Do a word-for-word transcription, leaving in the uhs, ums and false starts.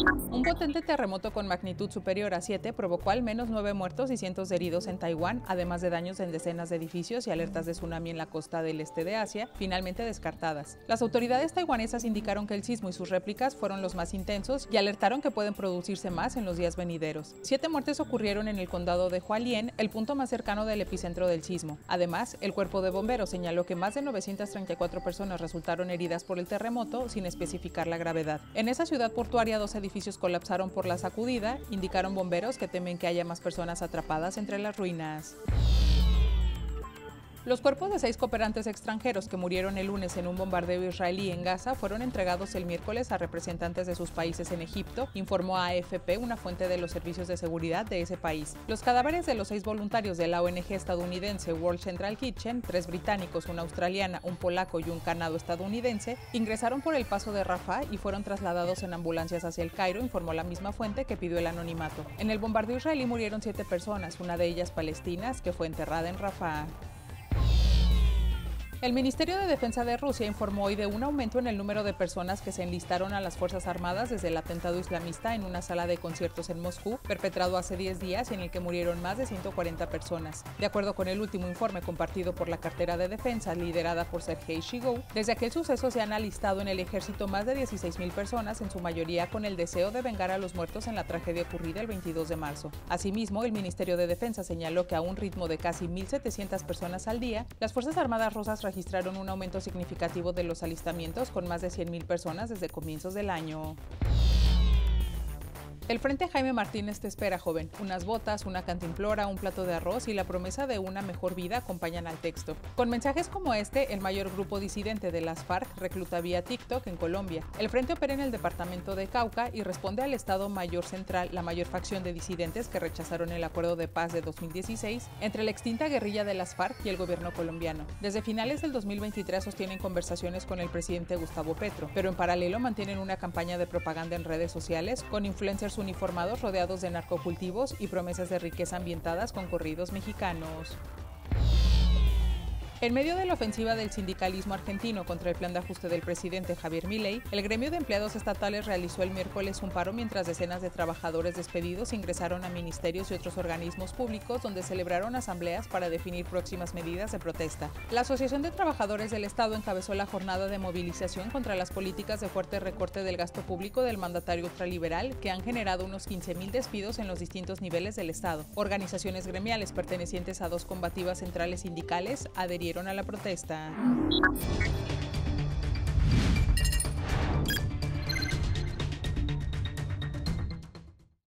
Un potente terremoto con magnitud superior a siete provocó al menos nueve muertos y cientos de heridos en Taiwán, además de daños en decenas de edificios y alertas de tsunami en la costa del este de Asia, finalmente descartadas. Las autoridades taiwanesas indicaron que el sismo y sus réplicas fueron los más intensos y alertaron que pueden producirse más en los días venideros. Siete muertes ocurrieron en el condado de Hualien, el punto más cercano del epicentro del sismo. Además, el cuerpo de bomberos señaló que más de novecientas treinta y cuatro personas resultaron heridas por el terremoto, sin especificar la gravedad. En esa ciudad portuaria, dos edificios colapsaron por la sacudida, indicaron bomberos que temen que haya más personas atrapadas entre las ruinas. Los cuerpos de seis cooperantes extranjeros que murieron el lunes en un bombardeo israelí en Gaza fueron entregados el miércoles a representantes de sus países en Egipto, informó a A F P una fuente de los servicios de seguridad de ese país. Los cadáveres de los seis voluntarios de la O N G estadounidense World Central Kitchen, tres británicos, una australiana, un polaco y un canado-estadounidense, ingresaron por el paso de Rafah y fueron trasladados en ambulancias hacia el Cairo, informó la misma fuente que pidió el anonimato. En el bombardeo israelí murieron siete personas, una de ellas palestinas, que fue enterrada en Rafah. El Ministerio de Defensa de Rusia informó hoy de un aumento en el número de personas que se enlistaron a las Fuerzas Armadas desde el atentado islamista en una sala de conciertos en Moscú, perpetrado hace diez días y en el que murieron más de ciento cuarenta personas. De acuerdo con el último informe compartido por la cartera de defensa, liderada por Sergei Shigou, desde aquel suceso se han alistado en el ejército más de dieciséis mil personas, en su mayoría con el deseo de vengar a los muertos en la tragedia ocurrida el veintidós de marzo. Asimismo, el Ministerio de Defensa señaló que a un ritmo de casi mil setecientas personas al día, las Fuerzas Armadas rusas registraron un aumento significativo de los alistamientos con más de cien mil personas desde comienzos del año. El Frente Jaime Martínez te espera, joven. Unas botas, una cantimplora, un plato de arroz y la promesa de una mejor vida acompañan al texto. Con mensajes como este, el mayor grupo disidente de las FARC recluta vía TikTok en Colombia. El Frente opera en el departamento de Cauca y responde al Estado Mayor Central, la mayor facción de disidentes que rechazaron el acuerdo de paz de dos mil dieciséis entre la extinta guerrilla de las FARC y el gobierno colombiano. Desde finales del dos mil veintitrés sostienen conversaciones con el presidente Gustavo Petro, pero en paralelo mantienen una campaña de propaganda en redes sociales con influencers uniformados rodeados de narcocultivos y promesas de riqueza ambientadas con corridos mexicanos. En medio de la ofensiva del sindicalismo argentino contra el plan de ajuste del presidente Javier Milei, el gremio de empleados estatales realizó el miércoles un paro mientras decenas de trabajadores despedidos ingresaron a ministerios y otros organismos públicos donde celebraron asambleas para definir próximas medidas de protesta. La Asociación de Trabajadores del Estado encabezó la jornada de movilización contra las políticas de fuerte recorte del gasto público del mandatario ultraliberal que han generado unos quince mil despidos en los distintos niveles del Estado. Organizaciones gremiales pertenecientes a dos combativas centrales sindicales adherieron a la protesta.